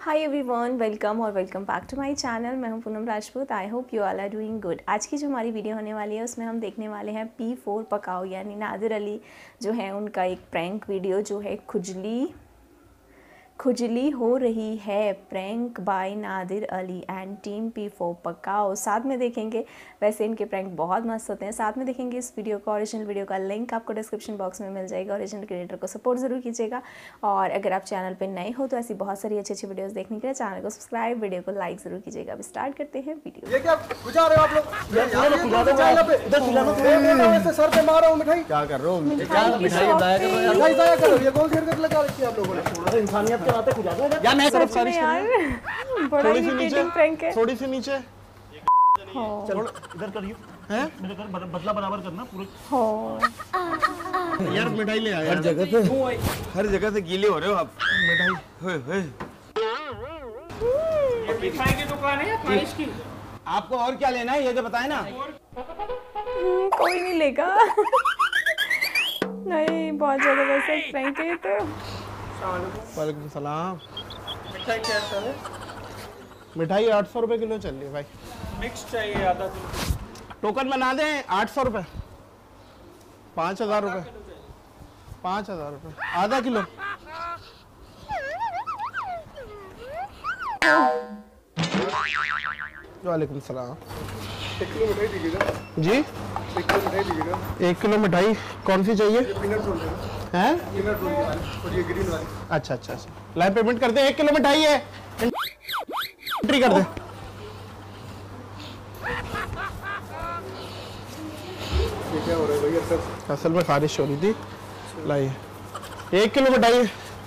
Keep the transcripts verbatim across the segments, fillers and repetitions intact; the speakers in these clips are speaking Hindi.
हाय एवरीवन, वेलकम और welcome back to my channel. मैं हूं Poonam Rajput. I hope you all are doing good. आज की जो हमारी वीडियो होने वाली है उसमें हम देखने वाले हैं पी फोर पकाओ यानी नादिर अली जो है उनका एक प्रैंक वीडियो जो है खुजली खुजली हो रही है, prank by Nadir Ali and team P four Pakao. साथ में देखेंगे, वैसे इनके प्रैंक बहुत मस्त होते हैं। साथ में देखेंगे इस वीडियो को। ओरिजिनल वीडियो का लिंक आपको डिस्क्रिप्शन बॉक्स में मिल जाएगा। ओरिजिनल क्रिएटर को सपोर्ट ज़रूर कीजिएगा और अगर आप चैनल पर नए हो तो ऐसी बहुत सारी अच्छी अच्छी वीडियोज़ देखने के लिए चैनल को सब्सक्राइब, वीडियो को लाइक ज़रूर कीजिएगा। अब स्टार्ट करते हैं वीडियो। ये क्या गुजार रहे हो आप लोग? सर पे मारो मिठाई। क्या कर रहे हो? मिठाई दाया करो यार, मिठाई दाया करो। ये कौन सी हरकत लगा रखी है आप लोगों ने? थोड़ा सा इंसानियत के नाते गुजार दो यार। मैं सिर्फ सारी बड़ा ही नीचे प्रैंक है। थोड़ी सी नीचे चलो इधर करियो हैं, मेरे घर बदला बराबर करना पूरे। हो यार मिठाई ले आया। हर जगह से हर जगह से गीले हो रहे हो आप। मिठाई होए होए। ये मिठाई की दुकान है या खारिश की? आपको और क्या लेना है ये तो बताएं ना। कोई नहीं लेगा। नहीं, बहुत ज्यादा वैसे प्रैंक है तो। वालेकुम सलाम। मिठाई क्या है? मिठाई आठ सौ रुपए किलो चल रही है भाई। मिक्स चाहिए आधा किलो। टोकन बना दें आठ सौ रुपए। पाँच हजार रुपए पाँच हजार रुपए आधा किलो। वालेकुम सलाम। एक किलो मिठाई दीजिएगा जी। एक किलो मिठाई दीजिएगा। एक किलो मिठाई कौन सी चाहिए? पीनट रोल हैं? पीनट रोल और ये ग्रीन वाली। अच्छा अच्छा अच्छा लाइव पेमेंट कर दे। एक किलो मिठाई है, एंट्री कर दे। ये क्या हो रहा है भैया? सर असल में खारिश हो रही थी। लाइए एक किलो मिठाई।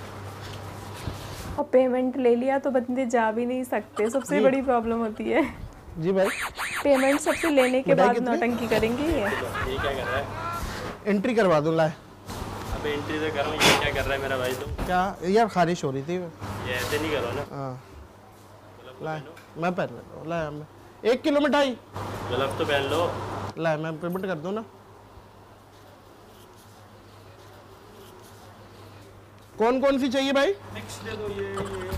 और पेमेंट ले लिया तो बंदे जा भी नहीं सकते, सबसे बड़ी प्रॉब्लम होती है। जी भाई पेमेंट सबसे लेने के बाद नौटंकी करेंगे ये। ये क्या कर रहा है? एंट्री करवा दूं। लाए अब एंट्री तो करो। ये क्या कर रहा है मेरा भाई? तुम क्या यार खारिश हो रही थी। ये ऐसे नहीं करो ना। हाँ लाए मैं पहन लेता हूँ। लाए मैं एक किलो मिठाई। ग्लव्स तो पहन लो। लाए मैं पेमेंट कर दूँ ना। कौन कौन सी चाहिए भाई? मिक्स दे दो। ये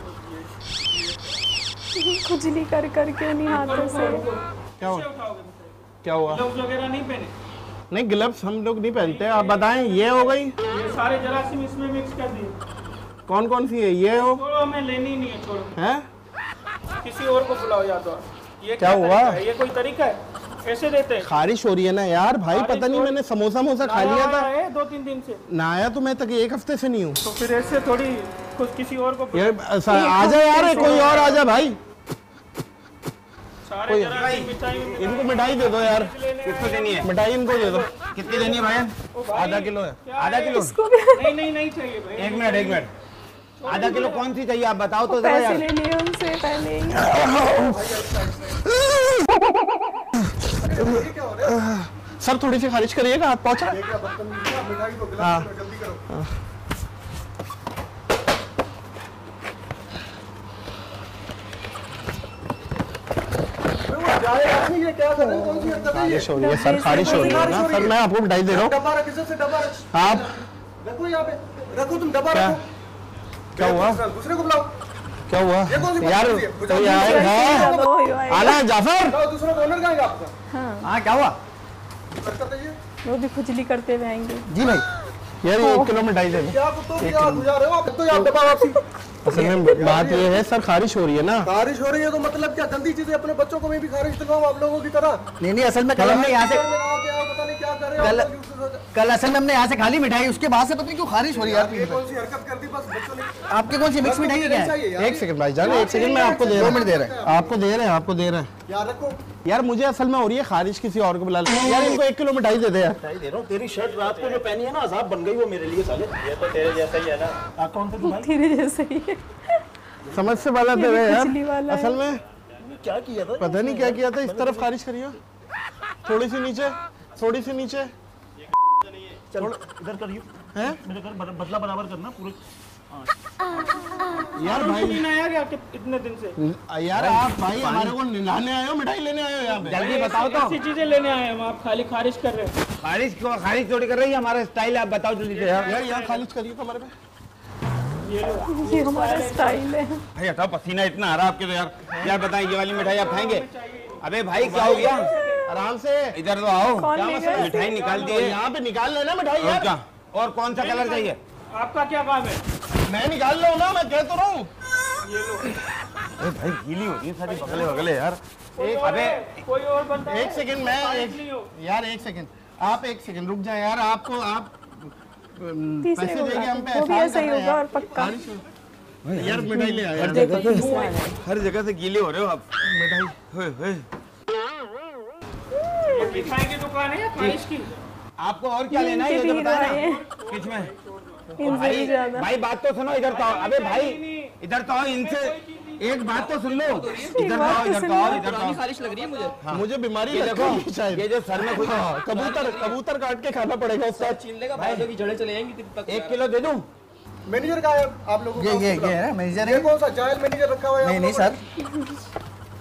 ये खुजली कर करके उन्हीं हाथों से। क्या हुआ? उठाओगे? क्या हुआ? ग्लव्स वगैरह नहीं पहने? नहीं ग्लव्स हम लोग नहीं पहनते। आप बताएं। ये हो गई। ये सारे जरासीम इसमें मिक्स कर दिए। कौन कौन सी है? ये हो छोड़ो, हमें लेनी नहीं है। छोड़ो, हैं? किसी और को बुलाओ या तो। ये क्या हुआ? तरीका है? ये कोई तरीका है? ऐसे देते हैं? खारिश हो रही है ना यार भाई। पता नहीं मैंने समोसा मोसा खा लिया था। है दो तीन दिन से ना आया तो मैं तक एक हफ्ते से नहीं हूँ। तो फिर ऐसे थोड़ी कुछ किसी और को यार आजा यार, कोई और आजा भाई। सारे जरासीम मिठाई इनको मिठाई दे दो यार। कितनी देनी है मिठाई? इनको दे दो। कितनी देनी है भाई? आधा किलो है। आधा किलो? नहीं नहीं नहीं चाहिए भाई। एक मिनट एक मिनट। आधा किलो कौन सी चाहिए आप बताओ तो जरा पैसे यार। ले लिए उनसे पहले ही। सर थोड़ी सी खारिश करिएगा। आप पहुंच रहे? मिठाई को गिलास हाँ। में जल्दी करो। ये क्या कर रहे हो? कौन सी हरकत है ये? खारिश हो रही है सर, खारिश हो रही है ना सर। मैं आपको मिठाई दे रहा हूँ। डब्बा रख, किसी से डब्बा रख। आप रखो यहाँ पे, रखो तुम डब्बा क्या रखो। क्या हुआ? दूसरे को बुलाओ। क्या हुआ ये कौन सी यार? बात है? तो यार है आना है जाफर। बुलाओ, दूसरा ओनर कहाँ है आपका? हाँ क्या हुआ? हरकत है ये? वो भी खुजली करते हुए आएंगे। जी भाई यार ये एक किलो मिठाई दे दो। क्या कुत्तों की याद गुजार रहे हो आप? तो आप डब्बा वापसी। असल में बात ये है सर, खारिश हो रही है ना। खारिश हो रही है तो मतलब क्या गंदी चीजें अपने बच्चों को में भी खारिश दिलवाओ आप लोगों की तरह? नहीं नहीं, असल में कल हमने यहाँ से पता नहीं क्या कर रहे कल हो। कल असल में हमने यहाँ से खाली मिठाई, उसके बाद से पता नहीं क्यों खारिश हो रही है ये यार। कौन सी हरकत कर दी? बस बच्चों ने आपके कौन सी मिक्स मिठाई है क्या है? एक सेकंड भाई जान, एक सेकंड मैं आपको दे रहा हूँ। मिनट दे रहे हैं आपको दे रहे हैं आपको दे रहे हैं याद रखो। यार मुझे असल में हो रही है खारिश, किसी और को बुला लो यार। इनको एक किलो मिठाई दे दे यार। दे रहा हूँ। तेरी शर्ट रात को जो पहनी है ना, अजाब बन गई वो मेरे लिए साले। ये तो तेरे जैसा ही है ना। कौन सा भाई? तेरे जैसा ही है। समझ से वाला दे रहे खुजली यार। वाला असल में क्या किया था? पता नहीं क्या किया था। इस तरफ खारिश करिए, थोड़ी सी नीचे, थोड़ी सी नीचे। चलो इधर करियो हैं? मेरे घर बदला बराबर करना पूरे। यार भाई नहीं आया क्या कि इतने दिन से? यार आप भाई हमारे को नहलाने आए हो, मिठाई लेने आए हो यहाँ पे? जल्दी बताओ तो। ऐसी चीजें लेने आए हम, आप खाली खारिज कर रहे हैं। खारिश क्यों? खारिश थोड़ी कर रही है, हमारा स्टाइल है। आप बताओ जल्दी से यार। यार यहाँ खारिज करिए कमरे पे। ये हमारा स्टाइल है। भाई हटाओ, पसीना इतना आ रहा आपके तो यार। यार बताएं, ये वाली मिठाई आप खाएंगे? अबे भाई क्या हो गया? आराम से इधर तो आओ। कौन क्या लेगा मसला? इसे? मिठाई निकाल दिए। यहाँ पे निकाल लेना मिठाई और यार। क्या? और कौन सा कलर चाहिए? आपका क्या काम है? मैं निकाल रहा हूँ ना, मैं कह तो रहा हूँ। अरे भाई गीली हो रही है सारी बगले बगले यार। एक अबे कोई और बंदा एक सेकंड मैं नहीं एक, हो। यार एक सेकंड आप एक सेकंड रुक जाए यार। आपको आप अम, तीसरे पैसे होगा, देंगे हम पे वो भी एहसान ऐसा ही कर रहे हैं होगा यार। और पक्का। यार मिठाई ले आया हर जगह से हर जगह से गीले हो रहे हो आप। मिठाई होए होए। मिठाई की दुकान है या खारिश की? आपको और क्या लेना है ये तो बताना। किस में? इनसे भी ज्यादा। भाई बात तो सुनो, इधर तो आओ। अबे भाई इधर तो आओ, इनसे एक बात तो सुन लो। इधर तो आओ, इधर तो आओ, इधर तो आओ। खारिश लग रही है मुझे। हाँ। मुझे बीमारी ये लगती देखो, है शायद। ये जो सर में कुछ हाँ, कबूतर कबूतर काट के खाना पड़ेगा उसका। छीन लेगा भाई की जड़ें चले जाएंगी तब तक। एक किलो दे दूं? मैनेजर का है आप लोगों ये का? ये ये है मैनेजर ये है। कौन सा जायल मैनेजर रखा हुआ है? नहीं आप नहीं लोगों सर,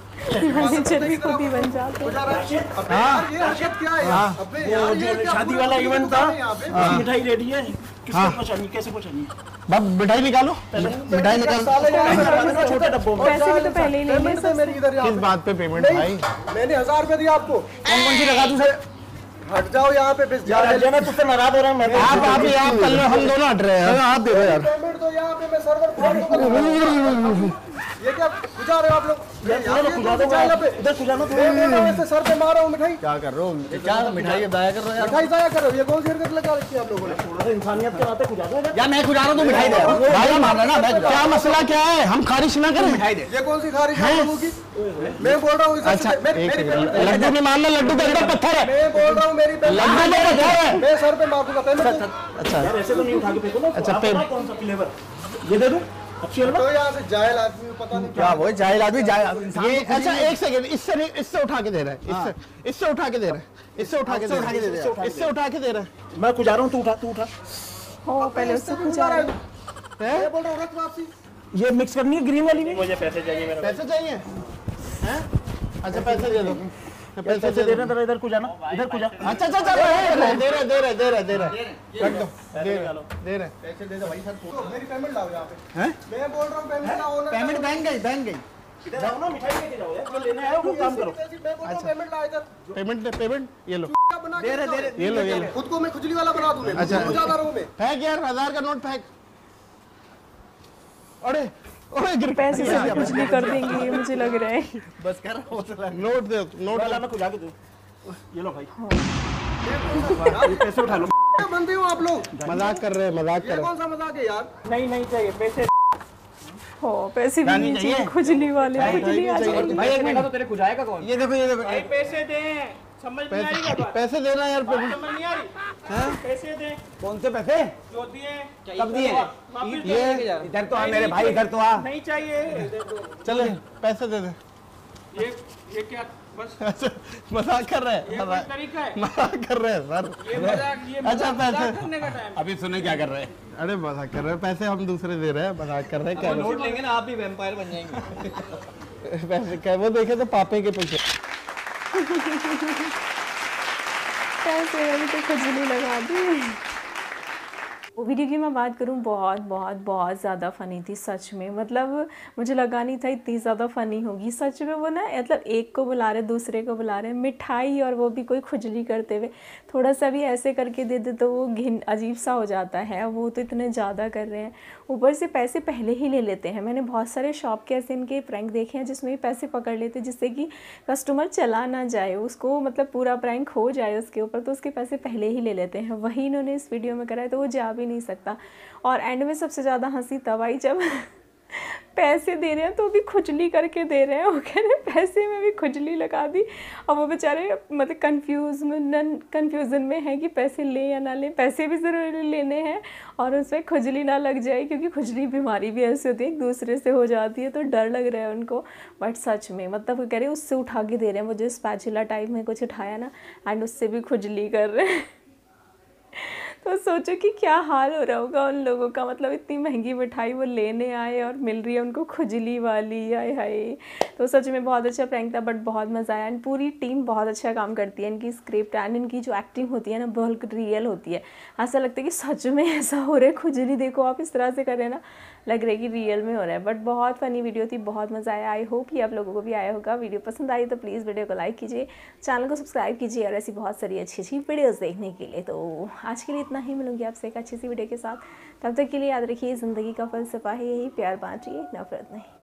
मैनेजर भी खुद ही बन जाते ने? हैं। बता रहा है। अबे यार, ये हरकत क्या है यार? अबे यार, ये क्या शादी पूरा वाला पूरी इवेंट दुकान था। है यहाँ पे। मिठाई रेडी है, किसको पहुंचानी, कैसे पहुंचानी? बाप मिठाई निकालो, मिठाई निकाल। साले यार, छोटे डब्बों में। पैसे भी तो पहले ही ले पेमेंट लिए दे मेरी इधर यहाँ किस पे। बात पे पेमेंट नहीं, भाई? मैंने हजार रुपए दिया आपको। कौन कौन सी लगा दूं सर? हट जाओ यहाँ पे बस। यार अजय, मैं तुझसे नाराज हो रहा हूँ। मैं आप आप ये आप कर लो, हम दोनों हट रहे हैं। आप दे दो यार। पेमेंट तो यहाँ पे मैं सर्वर फोड़ दूंगा। ये क्या बुझा रहे हो आप लोग? यार ये खुजा दो, जायल पे। इधर खुजा दो। मैं बोल रहा हूँ इससे सर पे मार रहा हूँ मिठाई। क्या कर रहे हो? क्या मिठाई दाया कर रहे हो यार? मिठाई जाया करो, ये कौन सी हरकत लगा रखी है आप लोगों ने? थोड़ा सा इंसानियत के नाते खुजा दो इधर। यार मैं खुजा रहा हूँ तो मिठाई दे। भाई मारना ना, मैं क्या मसला क्या है? हम खारिश ना करें। मिठाई दे। ये कौन सी खारिश है आप लोगों की? मैं बोल रहा हूँ इसे- अच्छा मेरी- एक मेरी सेकंड, पेमेंट- लड्डू नहीं मारना, लड्डू के अंदर पत्थर है। मैं बोल रहा हूँ मेरी पेमेंट- लड्डू में पत्थर है। मैं सर पे मार दूंगा पेमेंट। अच्छा यार ऐसे तो नहीं उठा के फेंको ना। अच्छा, आपको पे- ना कौन सा फ्लेवर? ये दे दूं? अच्छी तो यहाँ से जायल आदमी को पता नहीं क्या वो जाहिल आदमी जाहिल ये अच्छा एक सेकंड, इससे नहीं, इससे उठा के दे रहा है। इससे इससे उठा के दे रहा है। इससे उठा के दे रहा है। इससे उठा के दे रहा है। मैं खुजा रहा हूँ, तू उठा, तू उठा। हो पहले उससे कुछ पूछा आ रहा है। मैं बोल रहा हूँ रक्त वापसी। ये मिक्स करनी है ग्रीन वाली में। मुझे पैसे चाहिए मेरे। पैसे चाहिए हैं? अच्छा पैसे दे दो, पैसे पैसे दे दे दो। रहे, इधर खुजा ना, इधर खुजा। अच्छा अच्छा अच्छा दे रहे दे रहे दे रहे दे रहे दे रहे रख दो, दे रहे दे रहे। पैसे दे दो भाई सर। तो मेरी पेमेंट लाओ यहाँ पे। हैं? मैं बोल रहा हूँ पेमेंट लाओ। ओनर पेमेंट बैंक गई बैंक गई। इधर आओ ना, मिठाई लेके जाओ यार। जो लेना है वो काम करो। मैं बोल रहा हूँ पेमेंट ला इधर। पेमेंट पेमेंट ये लो, क्या बना के दे रहे, दे रखा रहे। ये लो ये लो। है? खुद को मैं खुजली वाला बना दूं मैं। अच्छा। ज्यादा रहूं मैं। फेंक यार, हजार का नोट फेंक। अरे अरे गिर पैसे से भी कुछ नहीं कर देंगे ये मुझे लग रहा है। बस कर रहा हूँ। नोट दे, नोट वाला दे। मैं खुजा के दूं। ये लो भाई, यार, ये पैसे उठा लो। क्या बंदे हो आप लोग? मजाक कर रहे हैं, मजाक कर ये रहे कौन सा मजाक है यार? नहीं नहीं चाहिए पैसे। हो पैसे भी जानी नहीं चाहिए, चाहिए। खुजली वाले खुजली आ जाएगी। भाई एक मिनट, तो तेरे खुजाएगा कौन? ये देखो ये देखो। भाई पैसे दे, समझ नहीं आ रही क्या बात? पैसे देना यार। बात समझ नहीं आ रही। पैसे दे, कौन से पैसे? जो दिए कब दिए? वापिस ये दे। इधर तो आ मेरे भाई, इधर तो आ। नहीं चाहिए। दे दो। चले पैसे दे दे। ये ये क्या बस अच्छा मजाक कर रहे ये हैं, कोई तरीका है? मजाक कर रहे हैं सर। ये मजाक ये अच्छा, मजाक पैसे- करने का टाइम। अभी सुने क्या कर रहे हैं? अरे मजाक कर रहे हैं, पैसे हम दूसरे दे रहे हैं, मजाक कर रहे हैं। क्या नोट लेंगे ना आप भी वैम्पायर बन जाएंगे। पैसे क्या वो देखे तो पापे के पीछे। पैसे वाली तो खुजली लगा दी। वो वीडियो की मैं बात करूँ, बहुत बहुत बहुत ज़्यादा फ़नी थी सच में। मतलब मुझे लगा नहीं था इतनी ज़्यादा फ़नी होगी सच में। वो ना मतलब एक को बुला रहे दूसरे को बुला रहे मिठाई, और वो भी कोई खुजली करते हुए। थोड़ा सा भी ऐसे करके दे दे तो वो घिन अजीब सा हो जाता है। वो तो इतने ज़्यादा कर रहे हैं, ऊपर से पैसे पहले ही ले लेते हैं। मैंने बहुत सारे शॉप के ऐसे इनके प्रैंक देखे हैं जिसमें पैसे पकड़ लेते जिससे कि कस्टमर चला ना जाए, उसको मतलब पूरा प्रैंक हो जाए उसके ऊपर, तो उसके पैसे पहले ही ले लेते हैं। वही इन्होंने इस वीडियो में करा है, तो वो जा भी नहीं सकता। और एंड में सबसे ज़्यादा हंसी तब आई जब पैसे दे रहे हैं तो भी खुजली करके दे रहे हैं। वो कह रहे पैसे में भी खुजली लगा दी। और वो बेचारे मतलब कंफ्यूज में कंफ्यूजन में है कि पैसे लें या ना लें। पैसे भी ज़रूर लेने हैं और उसमें खुजली ना लग जाए, क्योंकि खुजली बीमारी भी ऐसी होती है एक दूसरे से हो जाती है, तो डर लग रहा है उनको। बट सच में मतलब वो कह रहे हैं उससे उठा के दे रहे हैं, वो जो स्पैचुला टाइप में कुछ उठाया ना, एंड उससे भी खुजली कर रहे हैं। तो सोचो कि क्या हाल हो रहा होगा उन लोगों का, मतलब इतनी महंगी मिठाई वो लेने आए और मिल रही है उनको खुजली वाली, हाय हाय। तो सच में बहुत अच्छा प्रैंक था, बट बहुत मज़ा आया। एंड पूरी टीम बहुत अच्छा काम करती है, इनकी स्क्रिप्ट एंड इनकी जो एक्टिंग होती है ना बहुत रियल होती है। ऐसा लगता है कि सच में ऐसा हो रहा है, खुजली देखो आप इस तरह से कर रहे हैं ना, लग रहा है कि रियल में हो रहा है। बट बहुत फ़नी वीडियो थी, बहुत मज़ा आया। आई होप कि आप लोगों को भी आया होगा। वीडियो पसंद आई तो प्लीज़ वीडियो को लाइक कीजिए, चैनल को सब्सक्राइब कीजिए और ऐसी बहुत सारी अच्छी अच्छी वीडियोस देखने के लिए। तो आज के लिए इतना ही, मिलूंगी आपसे एक अच्छी सी वीडियो के साथ। तब तक के लिए याद रखिए, ज़िंदगी का फ़लसफ़ा है यही, प्यार बांटिए नफरत नहीं।